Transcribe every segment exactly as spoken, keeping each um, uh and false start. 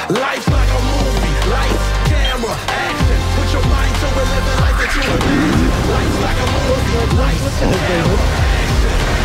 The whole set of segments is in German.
Life's like a movie, lights, camera, action. Put your mind to it, live the life that you imagine. Life's like a movie, lights, camera, action.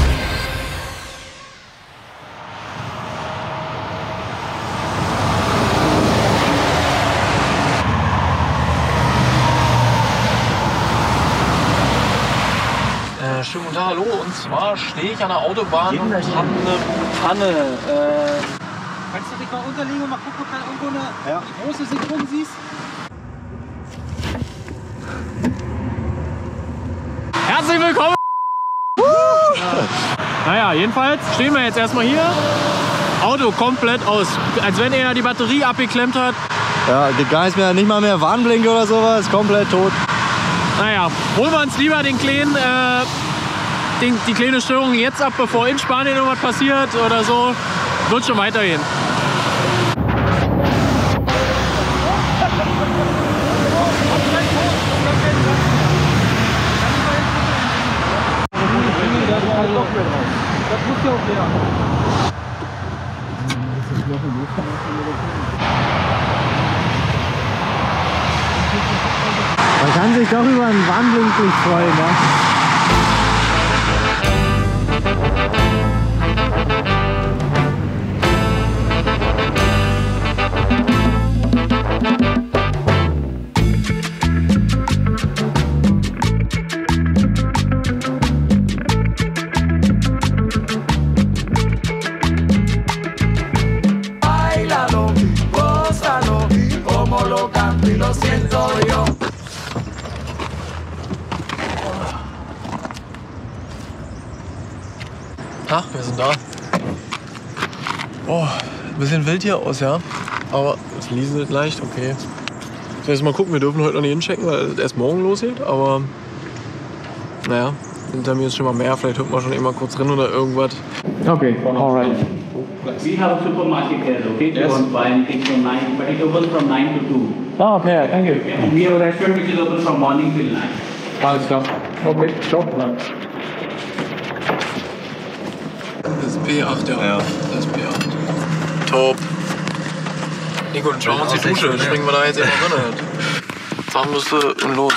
Schönen guten Tag, hallo. Und zwar stehe ich an der Autobahn und habe eine Panne. Äh Kannst du dich mal unterlegen und mal gucken, ob da irgendwo eine ja. große Sicherung siehst? Herzlich willkommen! Naja, jedenfalls stehen wir jetzt erstmal hier. Auto komplett aus, als wenn er die Batterie abgeklemmt hat. Ja, geht gar nichts mehr, nicht mal mehr Warnblinker oder sowas, komplett tot. Naja, holen wir uns lieber den kleinen, äh, den, die kleine Störung jetzt ab, bevor in Spanien irgendwas passiert oder so. Wird schon weitergehen. Das muss ja auch her. Man kann sich doch über ein Warnblinklicht freuen, ja? Ach, wir sind da. Oh, ein bisschen wild hier aus, ja. Aber es lieselt leicht, okay. Ich will jetzt mal gucken, wir dürfen heute noch nicht inchecken, weil es erst morgen losgeht. Aber naja, hinter mir ist schon mal mehr. Vielleicht hüpfen wir schon immer kurz drin oder irgendwas. Okay, alright. We have a supermarket here, okay? If you want to buy anything from nine, but it opens from nine to two. Ah, okay, thank you. And we have a restaurant which is open from morning till nine. Alles klar. Okay, ciao. Das ist B acht, ja. Ja. Das ist B acht. Top. Nico, dann schauen wir uns die Dusche. Dann springen wir da jetzt immer rein. Zahnbürste und los.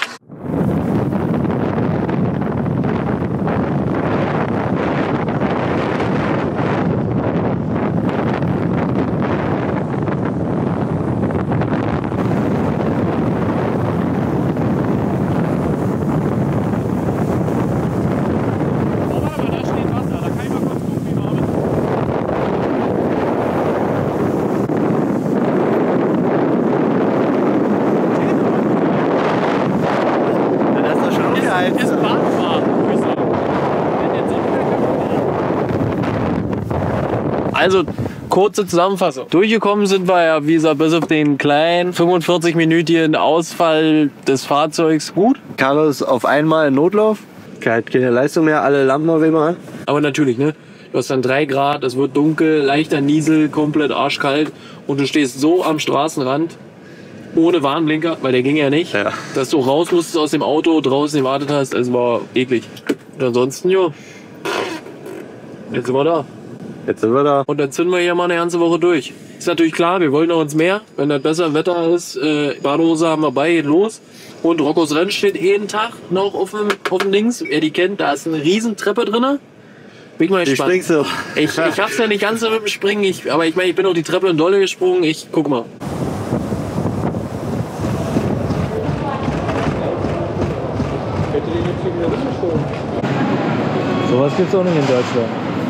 Also, kurze Zusammenfassung. Durchgekommen sind wir ja, wie gesagt, bis auf den kleinen fünfundvierzig-minütigen Ausfall des Fahrzeugs gut. Carlos auf einmal in Notlauf. Hat keine Leistung mehr, alle Lampen auf einmal. Aber natürlich, ne? Du hast dann drei Grad, es wird dunkel, leichter Niesel, komplett arschkalt und du stehst so am Straßenrand ohne Warnblinker, weil der ging ja nicht, ja. Dass du raus musstest aus dem Auto, draußen gewartet hast, es war eklig. Und ansonsten, ja, jetzt sind wir da. Jetzt sind wir da. Und dann zünden wir hier mal eine ganze Woche durch. Ist natürlich klar, wir wollen noch uns mehr. Wenn das besser Wetter ist, äh, Badehose haben wir bei, geht los. Und Roccos Rennen steht jeden Tag noch auf dem, auf dem Dings. Wer die kennt, da ist eine riesen Treppe drin. Bin ich mal gespannt. Wie springst du? Ich, ich hab's ja nicht ganz so mit dem Springen, ich, aber ich meine, ich bin auf die Treppe in Dolle gesprungen. Ich guck mal. Sowas gibt's auch nicht in Deutschland.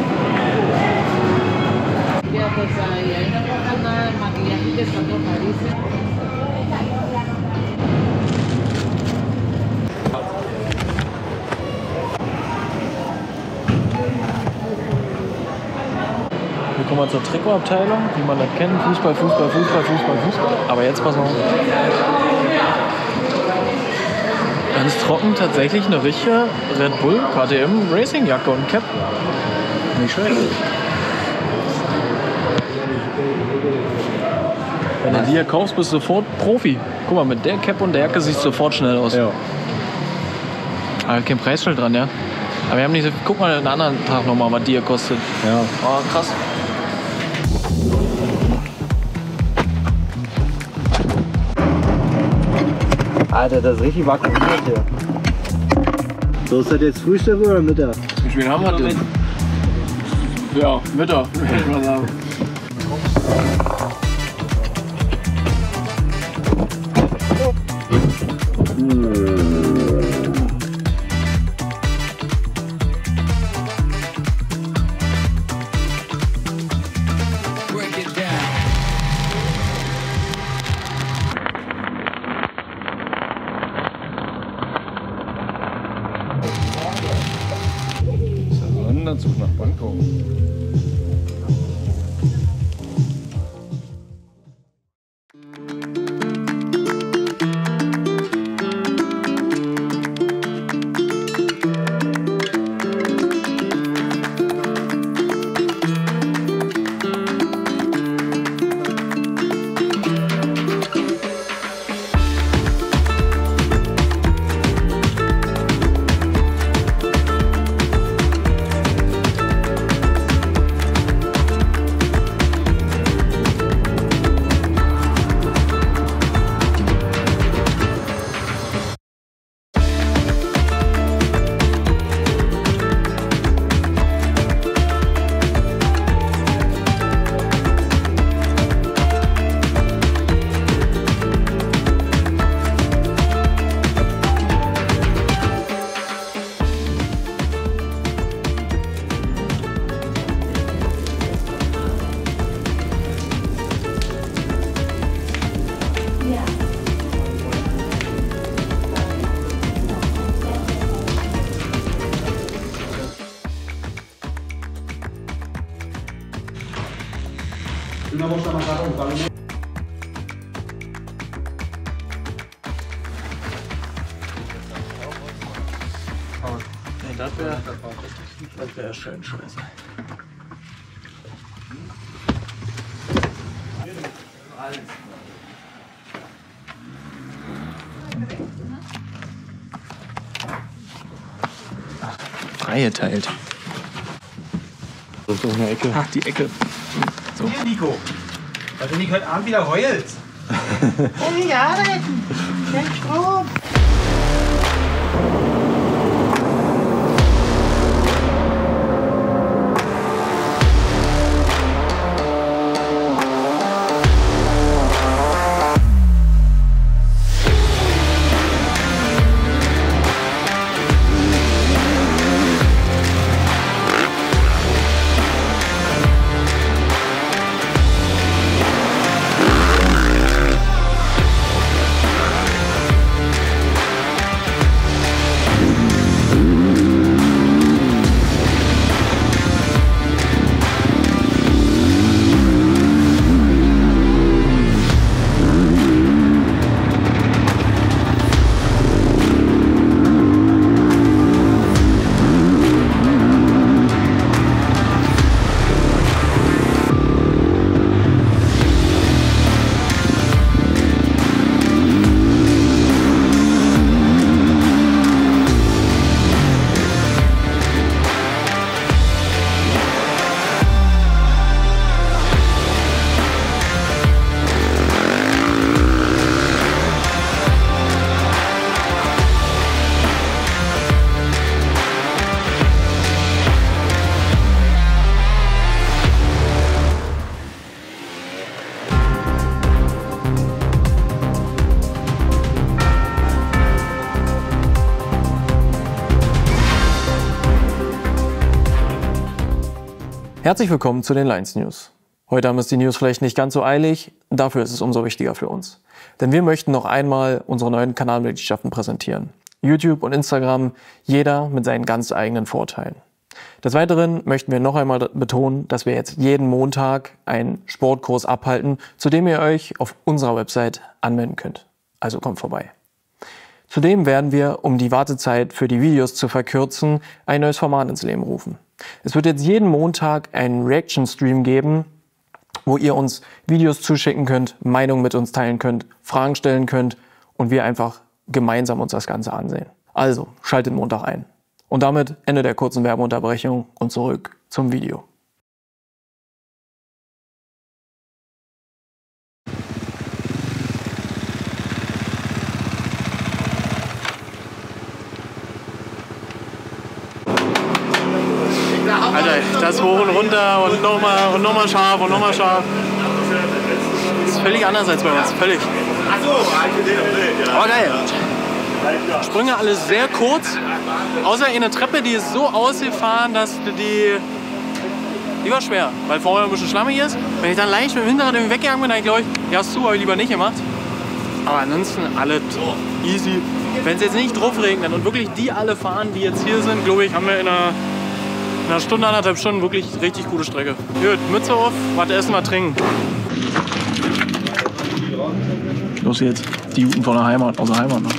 Wir kommen zur Trikotabteilung, wie man das kennt. Fußball, Fußball, Fußball, Fußball, Fußball. Aber jetzt pass mal auf. Ganz trocken tatsächlich eine richtige Red Bull K T M Racing Jacke und Cap. Nicht schlecht. Wenn du die hier kaufst, bist du sofort Profi. Guck mal, mit der Cap und der Jacke siehst du sofort schnell aus. Ja. Aber kein Preisschild dran, ja. Aber wir haben nicht so. Guck mal einen anderen Tag nochmal, was die hier kostet. Ja. Oh, krass. Alter, das ist richtig vakuumiert hier. So, ist das jetzt Frühstück oder Mittag? Wie spät haben wir denn? Ja, Mittag, würde ich mal sagen. Wanderzug nach Bangkok. Nee, das wäre das wär schön scheiße. Freigeteilt. Das ist doch eine Ecke. Ach, die Ecke. So. Hier, Nico. Weil du nicht heute Abend wieder heulst. Ich will nicht arbeiten. Kein Strom. Herzlich willkommen zu den Lions News. Heute haben es die News vielleicht nicht ganz so eilig, dafür ist es umso wichtiger für uns. Denn wir möchten noch einmal unsere neuen Kanalmitgliedschaften präsentieren. YouTube und Instagram, jeder mit seinen ganz eigenen Vorteilen. Des Weiteren möchten wir noch einmal betonen, dass wir jetzt jeden Montag einen Sportkurs abhalten, zu dem ihr euch auf unserer Website anmelden könnt. Also kommt vorbei. Zudem werden wir, um die Wartezeit für die Videos zu verkürzen, ein neues Format ins Leben rufen. Es wird jetzt jeden Montag einen Reaction-Stream geben, wo ihr uns Videos zuschicken könnt, Meinungen mit uns teilen könnt, Fragen stellen könnt und wir einfach gemeinsam uns das Ganze ansehen. Also, schaltet Montag ein. Und damit Ende der kurzen Werbeunterbrechung und zurück zum Video. Alter, das hoch und runter und nochmal und nochmal scharf und nochmal scharf. Das ist völlig anders als bei uns, völlig. Aber geil. Sprünge alles sehr kurz, außer eine Treppe, die ist so ausgefahren, dass die, die war schwer, weil vorher ein bisschen schlammig ist. Wenn ich dann leicht mit dem Hinterrad irgendwie weggegangen bin, dann glaube ich, ja, ist zu, habe ich lieber nicht gemacht. Aber ansonsten alles easy. Wenn es jetzt nicht drauf regnet und wirklich die alle fahren, die jetzt hier sind, glaube ich, haben wir in einer, in einer Stunde, anderthalb Stunden wirklich richtig gute Strecke. Gut, Mütze auf, was essen, was trinken. Los jetzt, die Juden von der Heimat, aus der Heimat noch.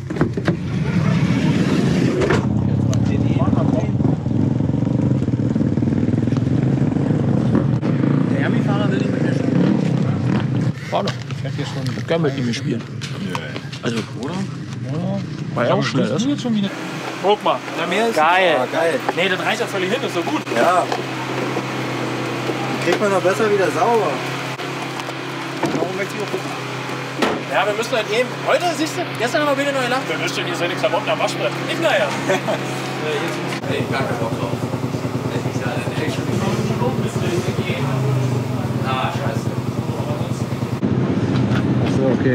Der Hermi-Fahrer will nicht mit mir spielen. Warte, fährt hier schon. Ich hab gerne mit ihm gespielt. Also, oder? War ja auch schnell, ist jetzt schon wieder. Guck mal, da mehr ist. Geil. Ah, geil. Nee, das reicht ja völlig hin, ist so gut. Ja. Die kriegt man doch besser wieder sauber. Warum möchte ich auch gucken? Ja, wir müssen halt eben. Heute, siehst du, gestern haben wir wieder neue Lachen. Wir müssen hier seine Klamotten am Waschbrett. Ich naja. Ey, gar keinen Bock drauf. Das ist ja eine echt. Ah, scheiße. So, okay.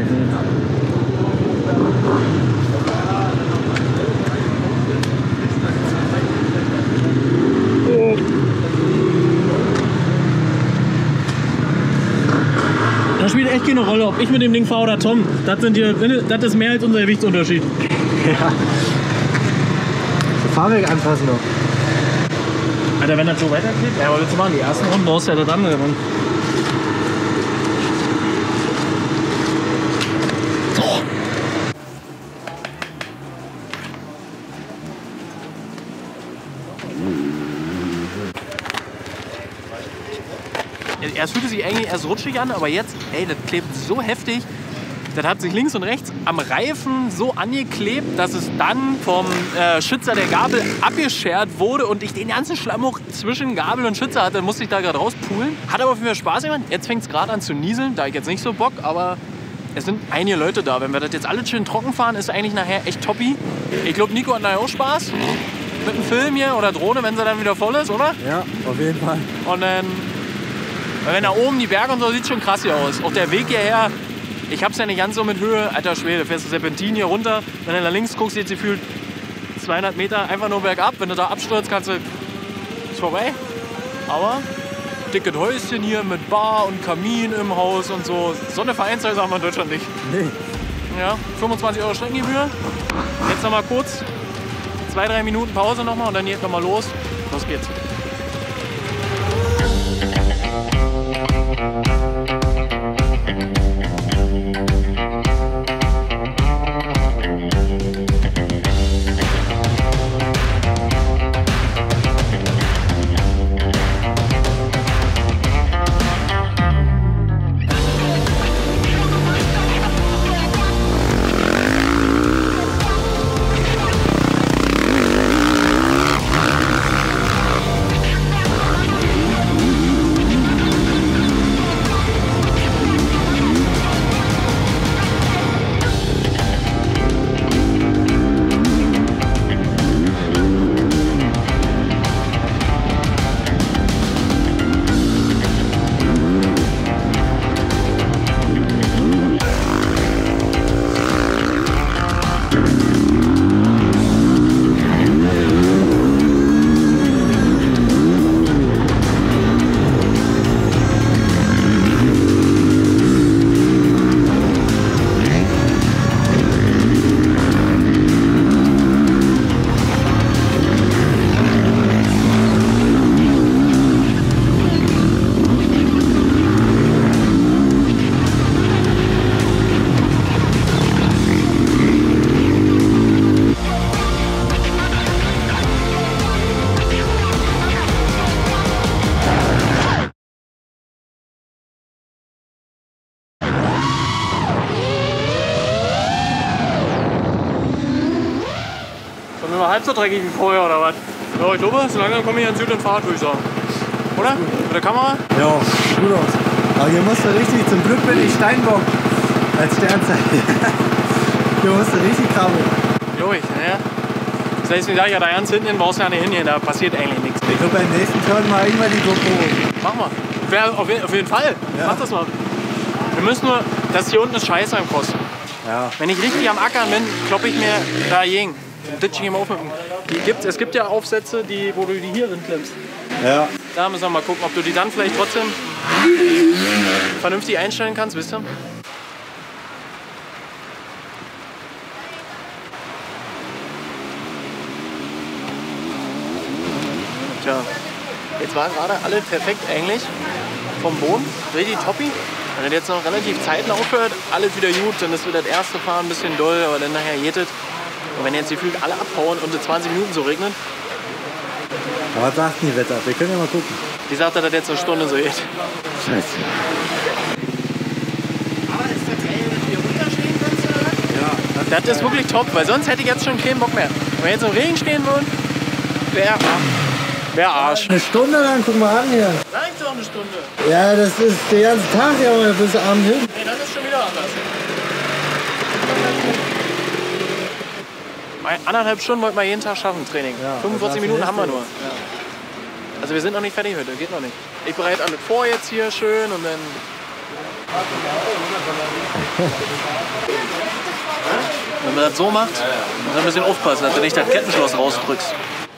Das spielt echt keine Rolle, ob ich mit dem Ding fahre oder Tom. Das, sind die, das ist mehr als unser Gewichtsunterschied. Ja. Fahrwerk anpassen noch. Alter, wenn das so weitergeht, ja, aber willst du machen, die ersten Runden brauchst du ja das andere. Mann. So. Erst fühlte sich eigentlich erst rutschig an, aber jetzt, ey, das klebt so heftig. Das hat sich links und rechts am Reifen so angeklebt, dass es dann vom äh, Schützer der Gabel abgeschert wurde und ich den ganzen Schlamm auch zwischen Gabel und Schützer hatte. Dann musste ich da gerade rauspulen. Hat aber für mich Spaß gemacht. Jetzt fängt es gerade an zu nieseln. Da habe ich jetzt nicht so Bock, aber es sind einige Leute da. Wenn wir das jetzt alle schön trocken fahren, ist eigentlich nachher echt toppi. Ich glaube, Nico hat nachher auch Spaß mit dem Film hier oder Drohne, wenn sie dann wieder voll ist, oder? Ja, auf jeden Fall. Und dann, wenn da oben die Berge und so, sieht schon krass hier aus. Auch der Weg hierher. Ich hab's ja nicht ganz so mit Höhe. Alter Schwede, fährst du Serpentin hier runter. Wenn du nach links guckst, jetzt gefühlt zweihundert Meter einfach nur bergab. Wenn du da abstürzt, kannst du. Ist vorbei. Aber dickes Häuschen hier mit Bar und Kamin im Haus und so. So eine Vereinshäuser haben wir in Deutschland nicht. Nee. Ja, fünfundzwanzig Euro Streckengebühr. Jetzt noch mal kurz zwei, drei Minuten Pause noch mal und dann geht noch mal los. Los geht's. Halb so dreckig wie vorher, oder was? Ja, ich glaube, so langsam komme ich an Süd und Fahrt, würde ich sagen. Oder? Mit der Kamera? Ja, gut aus. Aber hier musst du richtig, zum Glück bin ich Steinbock als Sternzeichen. Hier musst du richtig krabbeln. Glaube ich, ne? Das heißt, wie sag ich ja, da ganz hinten hin brauchst du ja nicht hingehen, da passiert eigentlich nichts. Ich glaube, beim nächsten Turn mal irgendwann die GoPro. Mach mal. Wär auf, auf jeden Fall. Ja. Mach das mal. Wir müssen nur, das hier unten ist scheiße am Kosten. Ja. Wenn ich richtig am Ackern bin, kloppe ich mir dagegen. Ditch ich immer auf mit dem. Die gibt's, es gibt ja Aufsätze, die, wo du die hier drin klemmst. Ja. Da müssen wir mal gucken, ob du die dann vielleicht trotzdem vernünftig einstellen kannst, wisst ihr? Tja, jetzt waren gerade alle perfekt eigentlich vom Boden, richtig toppi. Wenn das jetzt noch relativ zeitnah aufhört, alles wieder gut, dann ist wieder das erste Fahren ein bisschen doll, aber dann nachher jettet. Und wenn jetzt gefühlt alle abhauen und in zwanzig Minuten so regnet, Aber was sagt denn die Wetter? Wir können ja mal gucken. die sagt, dass das jetzt eine Stunde so geht. Scheiße. Aber ist das geil, dass wir runterstehen können? Ja. Das ist wirklich top, weil sonst hätte ich jetzt schon keinen Bock mehr. Wenn wir jetzt im Regen stehen würden, wäre wär Arsch. Eine Stunde lang, guck mal an hier. Reicht doch eine Stunde. Ja, das ist der ganze Tag, ja, bis Abend hin. Nee, das ist schon wieder anders. Anderthalb Stunden wollten wir jeden Tag schaffen, Training. Ja, fünfundvierzig das Minuten heißt haben wir ja. nur. Also wir sind noch nicht fertig heute, geht noch nicht. Ich bereite alles vor jetzt hier schön und dann... Wenn man das so macht, muss man ein bisschen aufpassen, dass du nicht das Kettenschloss rausdrückst.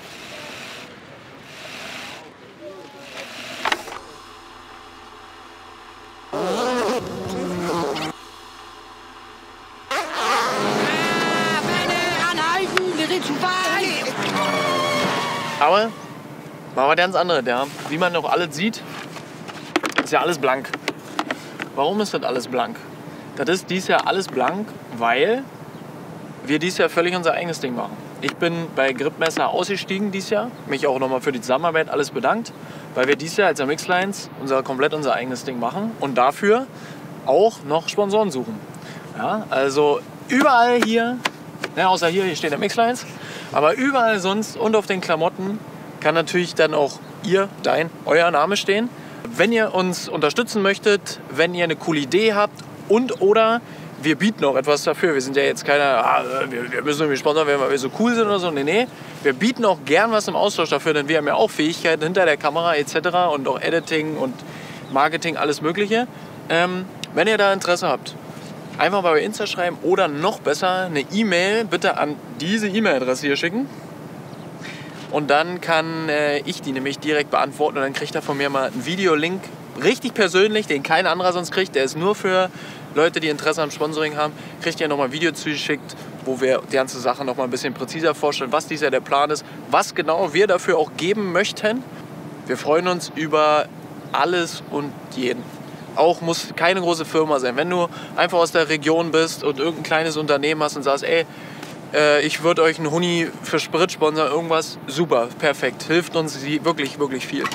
Aber mal was ganz anderes, ja. Wie man noch alles sieht, ist ja alles blank. Warum ist das alles blank? Das ist dies Jahr alles blank, weil wir dies Jahr völlig unser eigenes Ding machen. Ich bin bei Gripmesser ausgestiegen dieses Jahr, mich auch nochmal für die Zusammenarbeit alles bedankt, weil wir dieses Jahr als Mixlines unser, komplett unser eigenes Ding machen und dafür auch noch Sponsoren suchen. Ja, also überall hier, ja, außer hier, hier steht der Mixlines, aber überall sonst und auf den Klamotten kann natürlich dann auch ihr, dein, euer Name stehen. Wenn ihr uns unterstützen möchtet, wenn ihr eine coole Idee habt und oder wir bieten auch etwas dafür. Wir sind ja jetzt keiner, ah, wir, wir müssen irgendwie Sponsor werden, weil wir so cool sind oder so. Nee, nee. Wir bieten auch gern was im Austausch dafür, denn wir haben ja auch Fähigkeiten hinter der Kamera et cetera und auch Editing und Marketing, alles Mögliche. Ähm, wenn ihr da Interesse habt, einfach mal bei Insta schreiben oder noch besser eine E-Mail bitte an diese E-Mail-Adresse hier schicken. Und dann kann äh, ich die nämlich direkt beantworten und dann kriegt er von mir mal einen Videolink, richtig persönlich, den kein anderer sonst kriegt. Der ist nur für Leute, die Interesse am Sponsoring haben. Kriegt ihr nochmal ein Video zugeschickt, wo wir die ganze Sache noch mal ein bisschen präziser vorstellen, was dieser der Plan ist, was genau wir dafür auch geben möchten. Wir freuen uns über alles und jeden. Auch muss keine große Firma sein. Wenn du einfach aus der Region bist und irgendein kleines Unternehmen hast und sagst, ey, äh, ich würde euch einen Huni für Sprit sponsern, irgendwas, super, perfekt. Hilft uns wirklich, wirklich viel.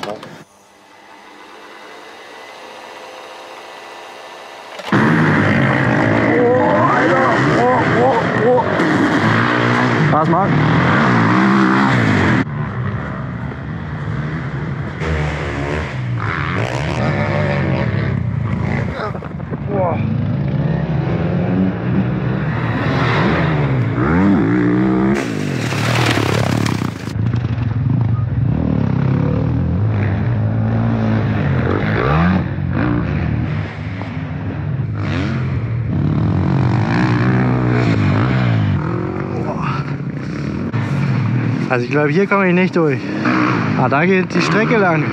Was, Marc? Also ich glaube, hier komme ich nicht durch. Ah, da geht die Strecke lang.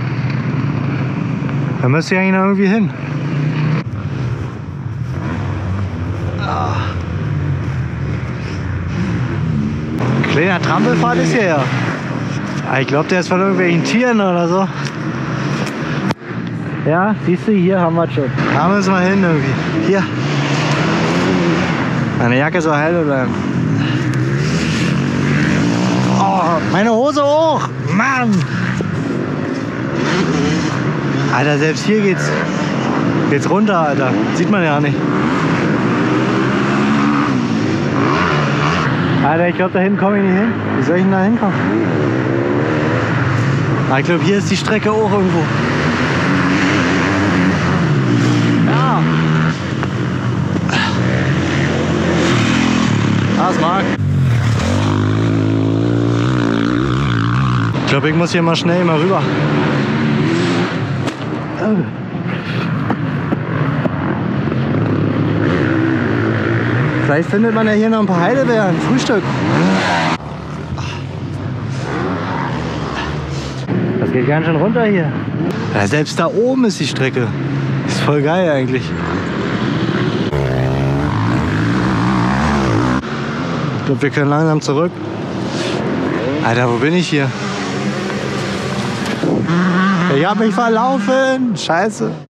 Da müsste ich eigentlich noch irgendwie hin. Ah. Kleiner Trampelpfad ist hier ja. Ah, ich glaube, der ist von irgendwelchen Tieren oder so. Ja, siehst du, hier haben wir es schon. Da müssen wir hin irgendwie. Hier. Meine Jacke soll heil bleiben. Oh, meine Hose hoch! Mann! Alter, selbst hier geht's, geht's runter, Alter. Sieht man ja nicht. Alter, ich glaube, da hinten komme ich nicht hin. Wie soll ich denn da hinkommen? Ah, ich glaube, hier ist die Strecke auch irgendwo. Ja! Ah, das mag. Ich glaube, ich muss hier mal schnell mal rüber. Vielleicht findet man ja hier noch ein paar Heidelbeeren. Frühstück. Das geht ganz schön runter hier. Ja, selbst da oben ist die Strecke. Ist voll geil eigentlich. Ich glaube, wir können langsam zurück. Alter, wo bin ich hier? Ich hab mich verlaufen. Scheiße.